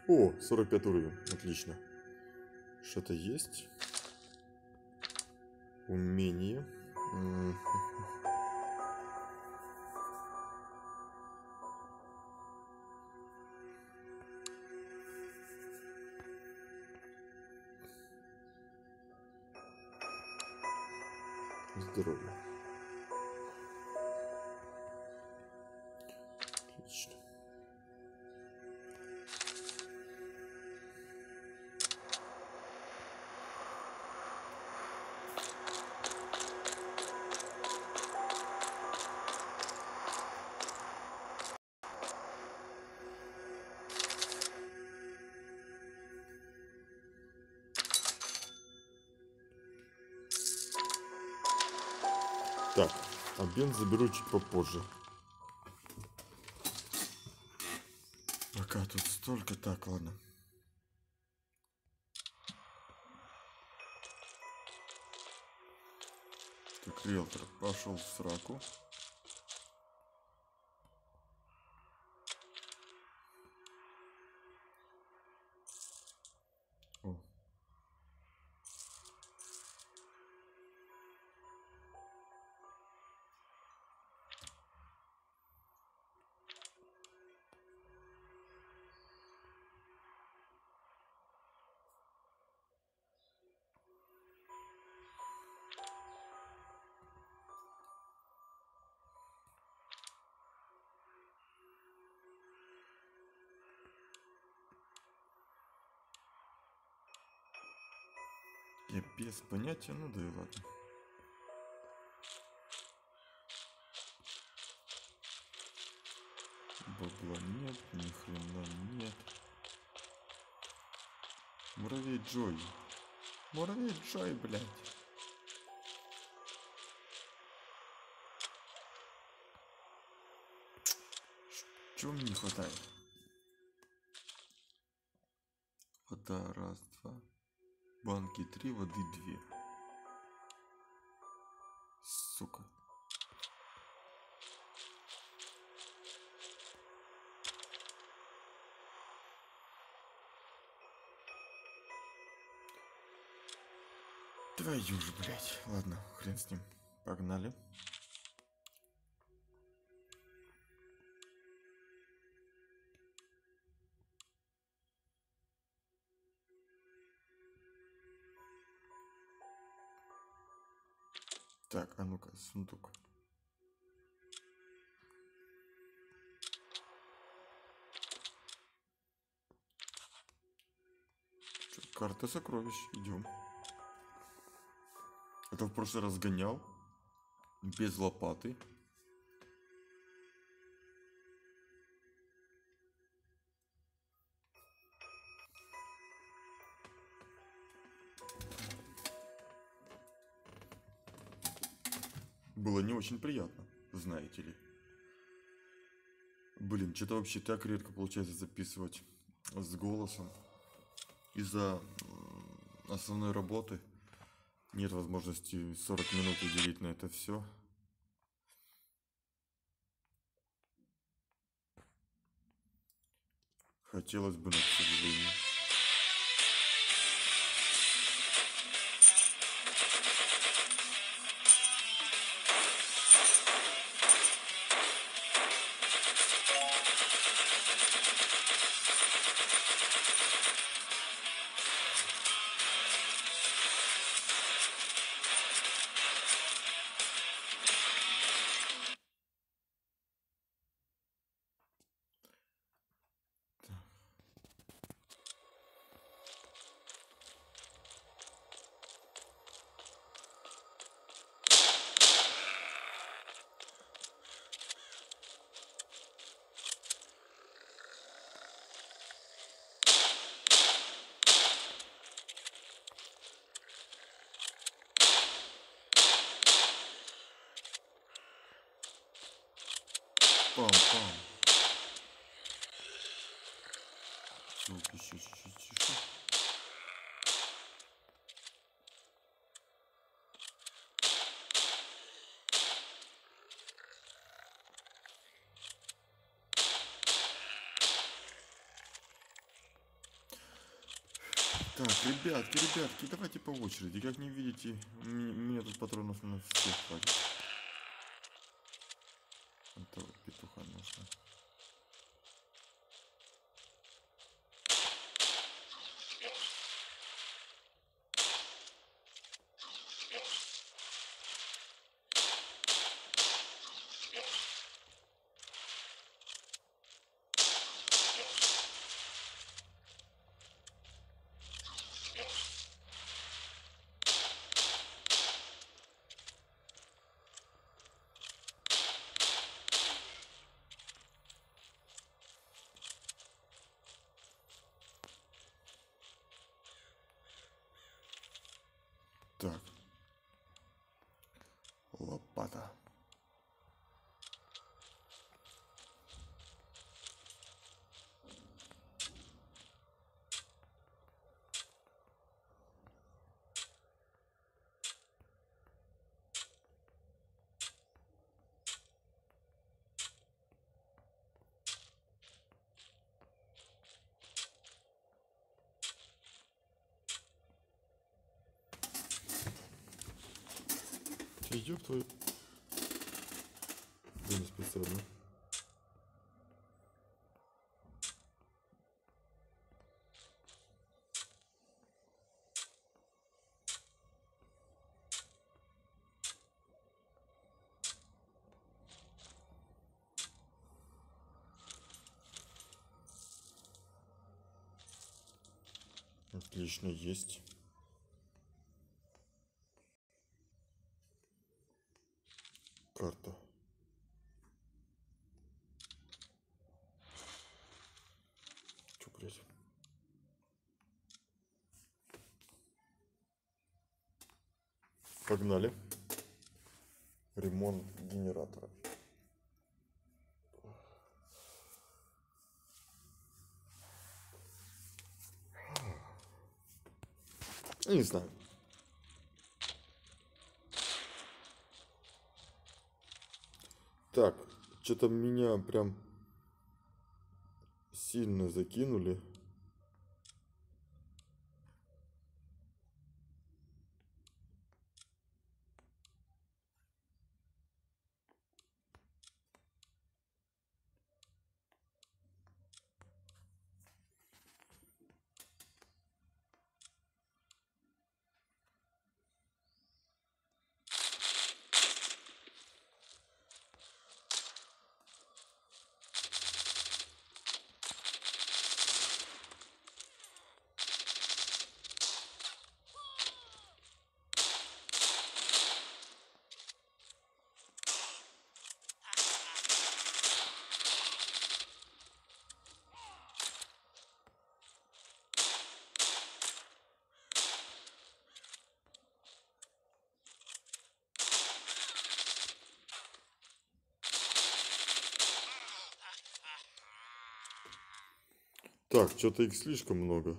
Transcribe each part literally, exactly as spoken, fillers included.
О, сорок пятый уровень. Отлично. Что-то есть. Умение. М. Здоровье. Отлично. Так, обмен заберу чуть попозже. Пока тут столько. Так, ладно. Так, риэлтор пошел в сраку. О. Я без понятия, ну да и ладно. Бабла нет, ни хрена нет. Муравей Джой. Муравей Джой, блядь. Чего мне не хватает? Вода раз, два. Банки три, воды две. Сука. Твою же, блядь. Ладно, хрен с ним. Погнали. Так, а ну-ка, сундук. Чё, карта сокровищ. Идем. Это в прошлый раз гонял. Без лопаты. Было не очень приятно, знаете ли. Блин, что-то вообще так редко получается записывать с голосом. Из-за основной работы нет возможности сорок минут уделить на это все. Хотелось бы, но, к сожалению. Пам-пам. Звук еще чуть-чуть тише. Так, ребятки, ребятки, давайте по очереди. Как не видите, у меня тут патронов на всех хватит. Этого петуха нужно. Так. Лопата. Ты ёб твою... Да не специально. Отлично, есть. Карта. Чё, блядь? Погнали. Ремонт генератора. Я не знаю. Так, что-то меня прям сильно закинули. Так, что-то их слишком много.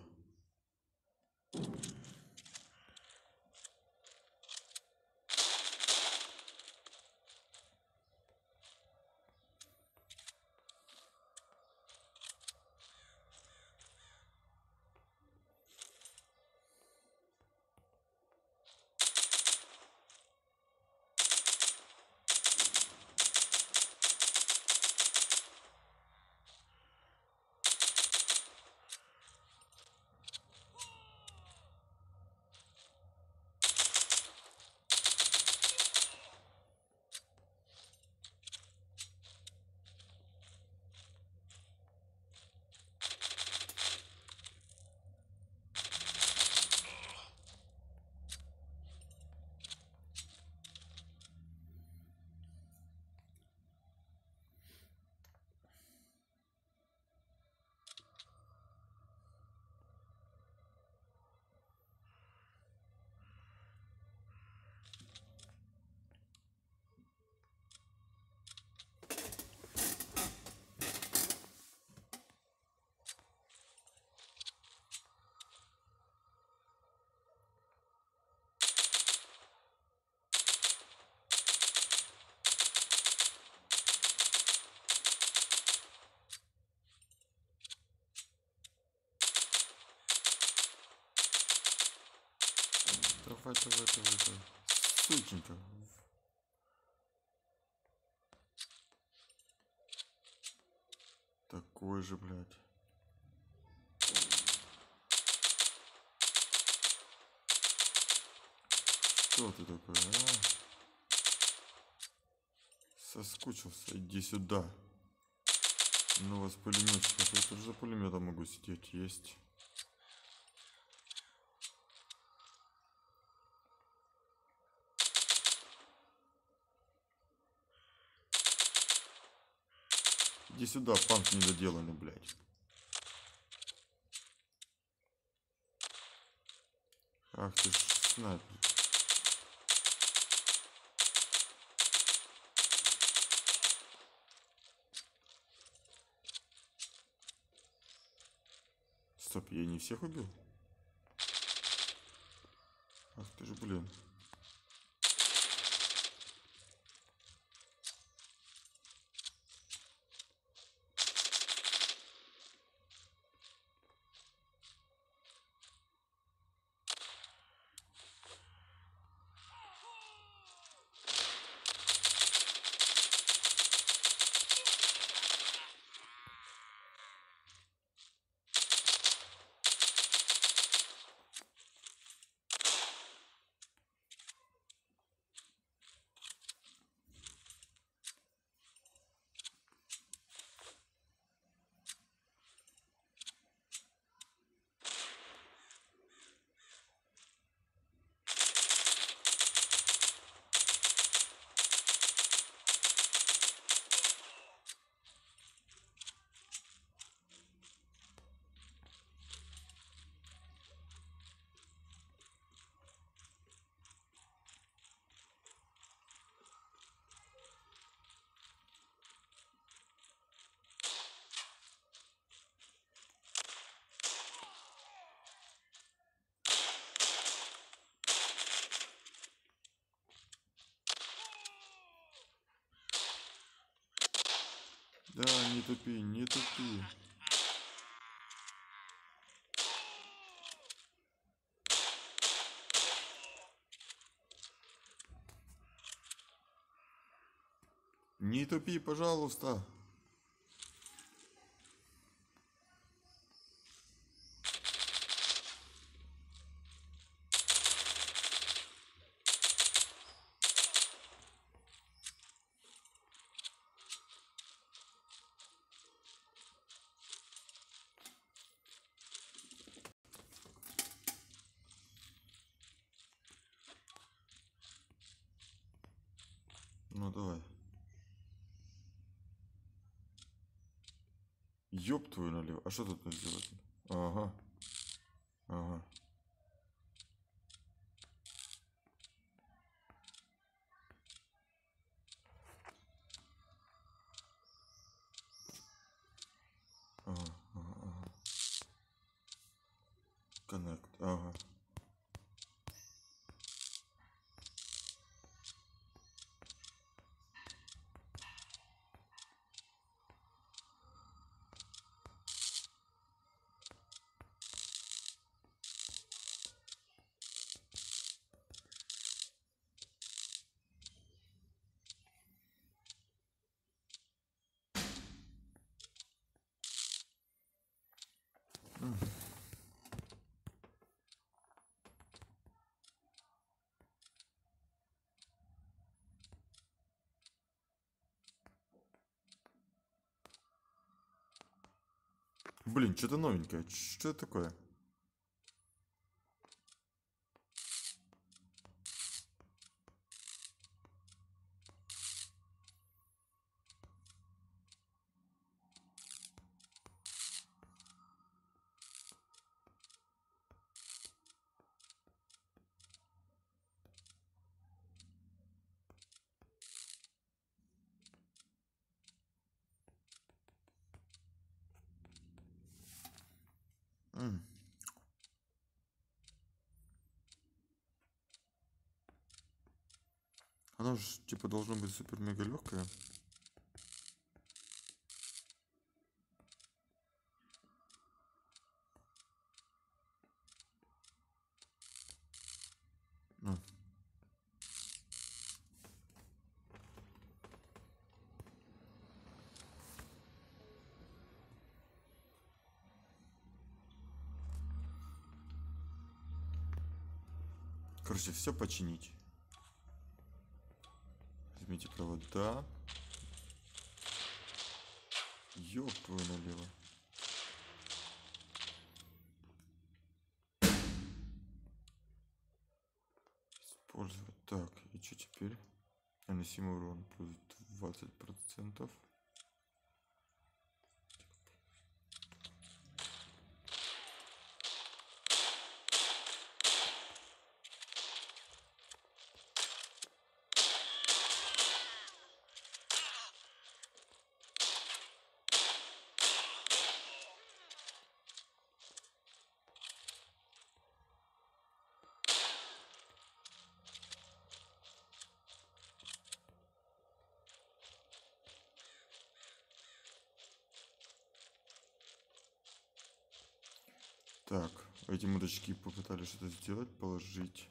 в это, в это, в это. Сученька. Такой же, блядь. Что ты такой, а? Соскучился, иди сюда. Ну, у вас пулеметчик. Я тоже за пулеметом могу сидеть, есть. Иди сюда, панк недоделанный, блядь. Ах ты ж снайпер. Стоп, я не всех убил? Ах ты ж, блин. Да, не тупи, не тупи. Не тупи, пожалуйста. Ну давай. Ёб твою налево. А что тут надо сделать? Ага. Ага. Ага, ага, ага. Коннект. Ага. Блин, что-то новенькое. Что это такое? М. Оно же типа должно быть супер мега легкое. Короче, все починить. Возьмите провода. Ёб твою налево. Использовать. Так, и что теперь? Наносимый урон плюс двадцать процентов. Так, эти мудачки попытались что-то сделать, положить.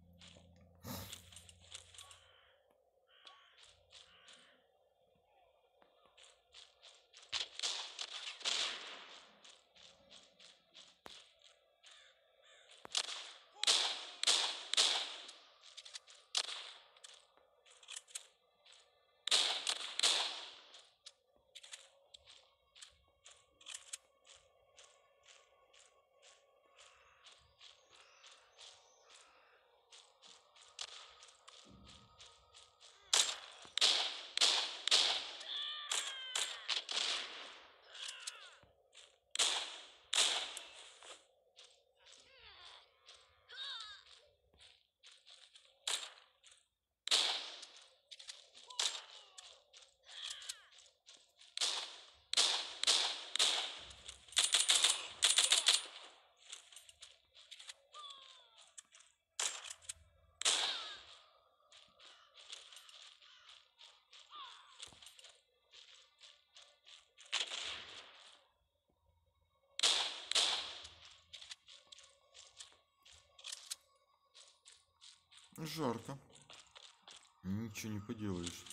Жарко. Ничего не поделаешь.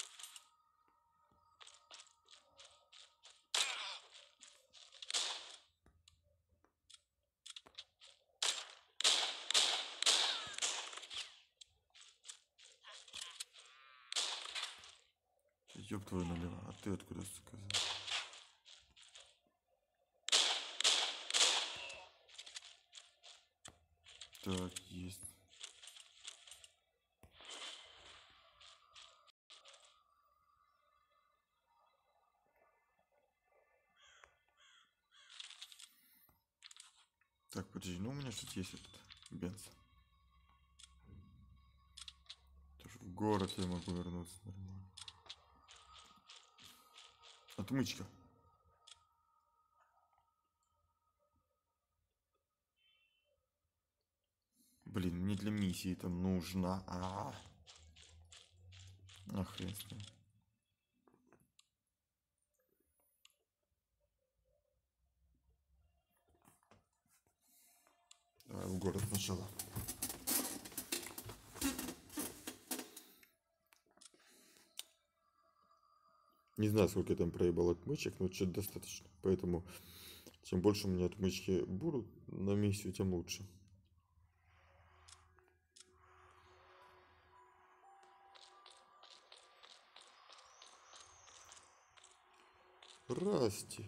Ёб твою налево. А ты откуда сказал? Так, есть. Так, подожди, ну у меня тут есть этот бенз. Тоже в город я могу вернуться нормально. Отмычка. Блин, мне для миссии это нужно. А, -а, -а. А хрен с ним. Давай в город сначала. Не знаю, сколько я там проебал отмычек, но что-то достаточно. Поэтому, чем больше у меня отмычки будут на миссию, тем лучше. Расти.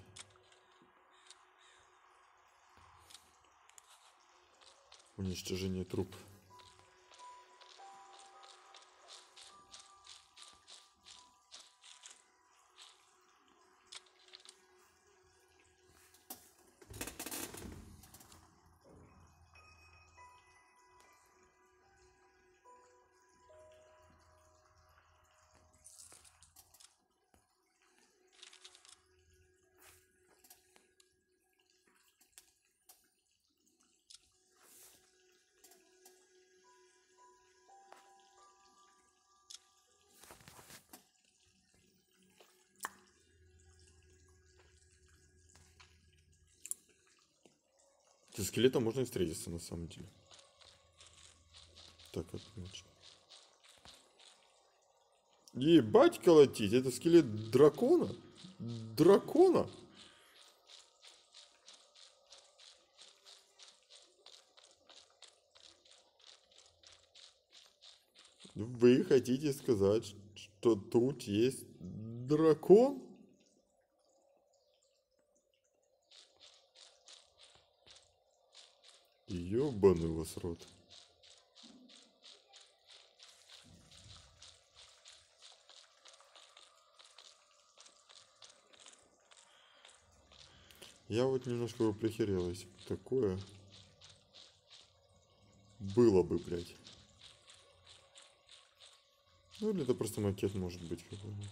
Уничтожение труп. Со скелетом можно и встретиться на самом деле. Так, отмычка. Ебать колотить, это скелет дракона? Дракона? Вы хотите сказать, что тут есть дракон? Ёбаный вас рот. Я вот немножко бы прихерел, если бы такое было бы, блядь. Ну или это просто макет может быть какой-нибудь.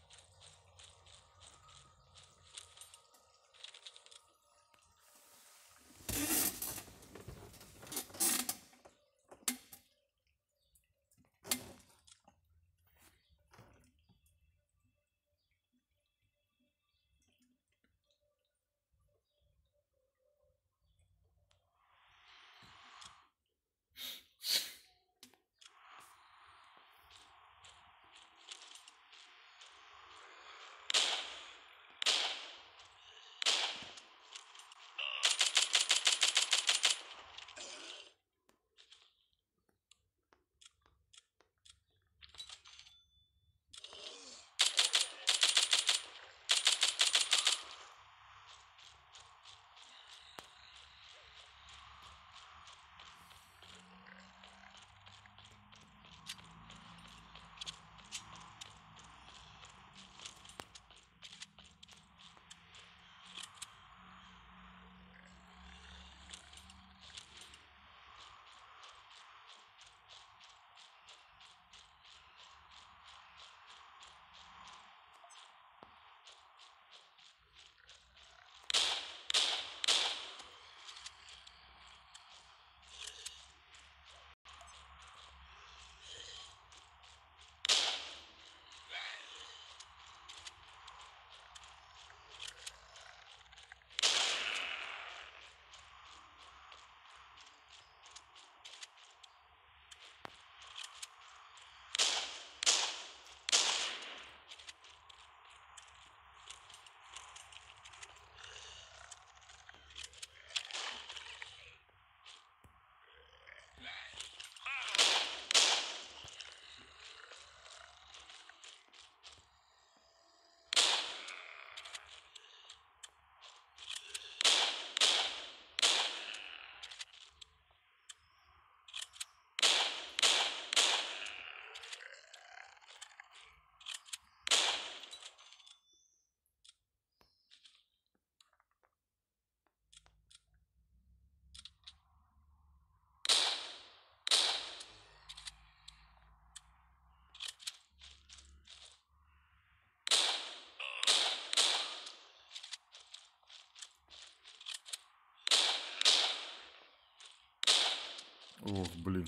Ох, блин.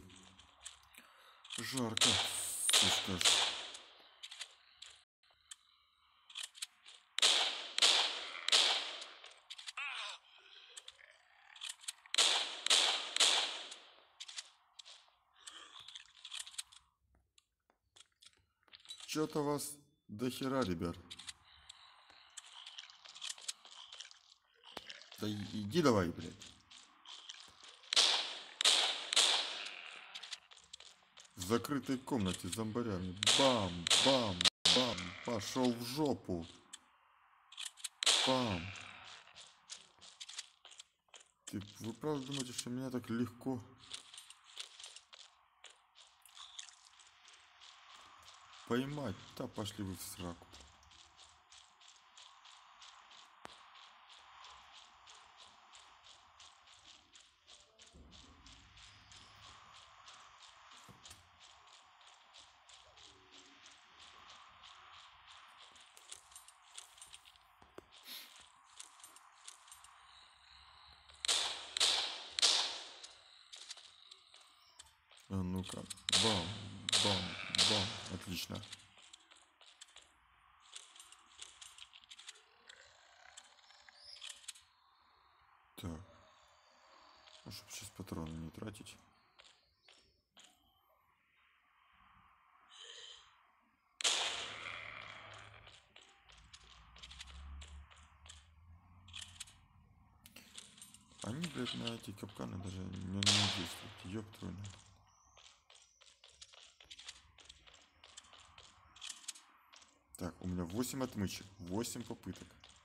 Жарко. Сушка. Чё-то вас до хера, ребят. Да иди давай, блядь. В закрытой комнате с зомбарями. Бам, бам, бам. Пошел в жопу. Бам. Ты, вы правда думаете, что меня так легко? Поймать? Да пошли вы в сраку. А ну-ка. Бам, бам, бам. Отлично. Так. Ну, чтобы сейчас патроны не тратить. Они, блядь, на эти капканы даже не, не действуют. Ёб твою. Так, у меня восемь отмычек, восемь попыток.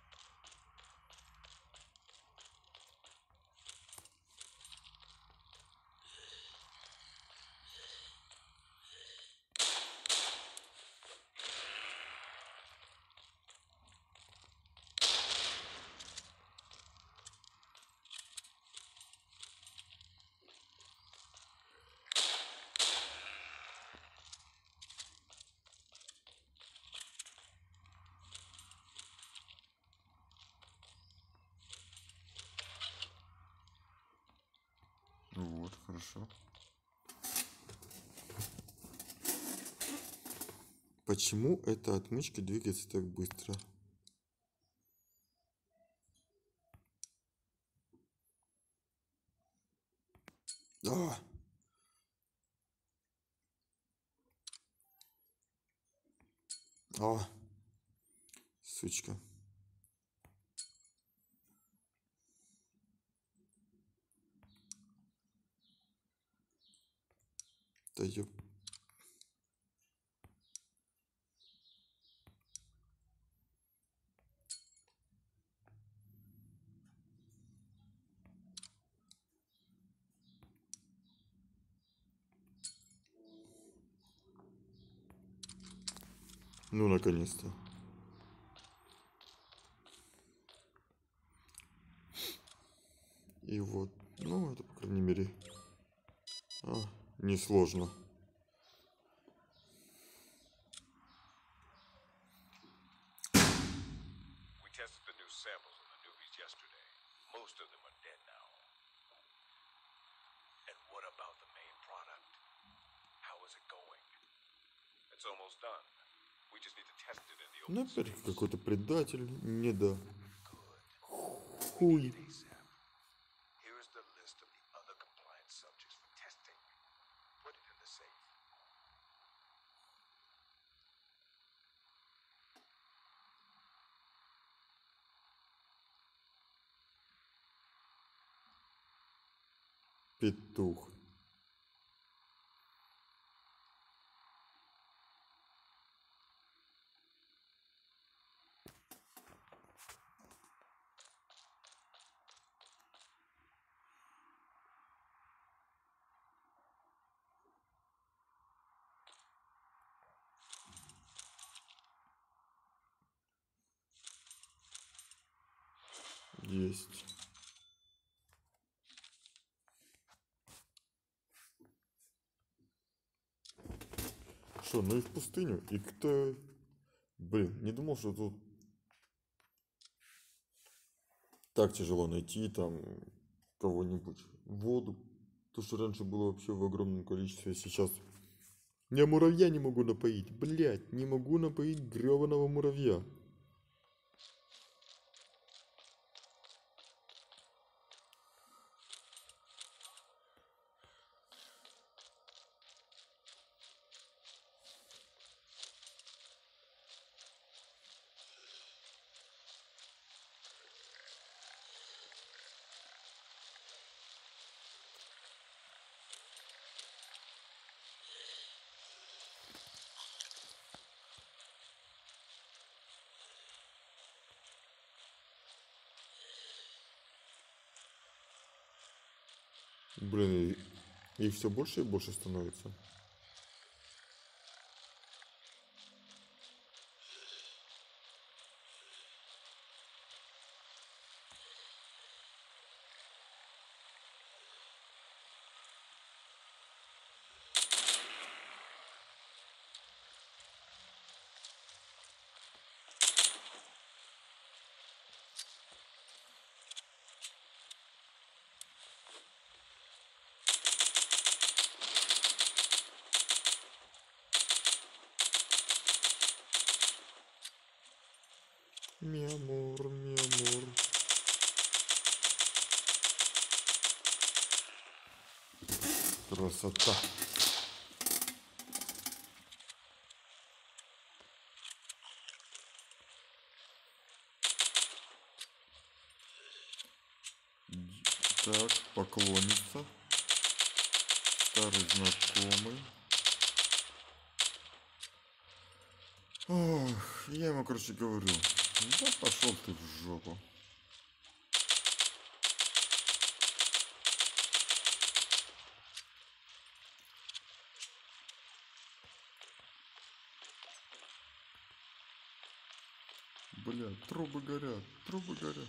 Вот, хорошо. Почему эта отмычка двигается так быстро? А! А! Сучка. Да ёп. Ну, наконец-то. И вот, ну, это, по крайней мере, а, несложно. Ну, опять какой-то предатель, не да. Хуй. Петух. Есть. Что, ну и в пустыню? И кто... Блин, не думал, что тут так тяжело найти там кого-нибудь. Воду. То, что раньше было вообще в огромном количестве, а сейчас... Я муравья не могу напоить. Блять, не могу напоить гребаного муравья. Блин, и- их все больше и больше становится. Миамор, миамор. Красота. Так, поклонница. Старый знакомый. Ох, я ему, короче, говорю, да пошел ты в жопу. Бля, трубы горят, трубы горят.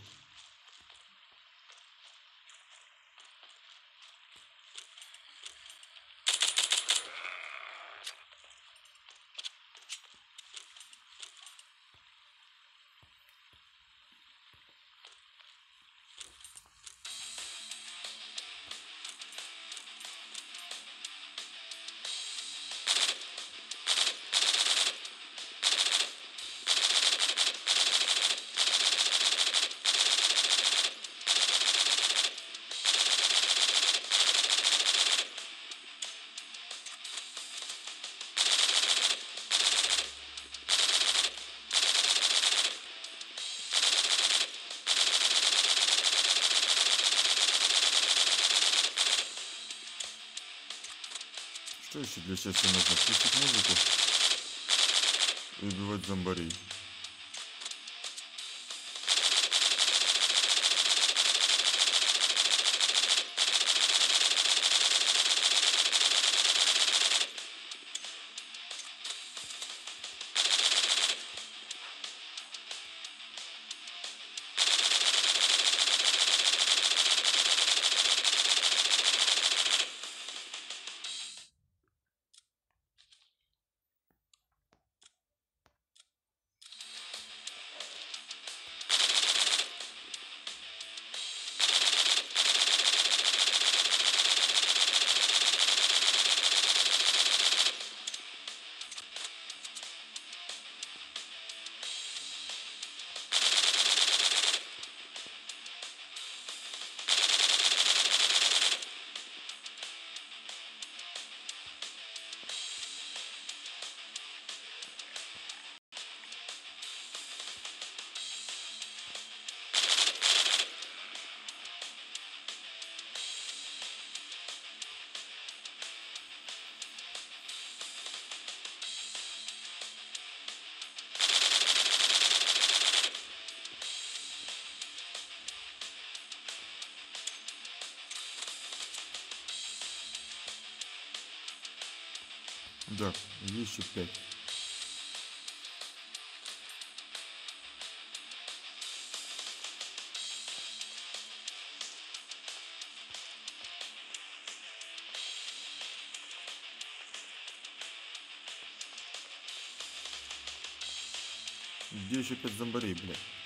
Что еще для счастья нужно? Включить музыку и убивать зомбарей. Да, еще пять. Где еще пять зомбарей, блядь?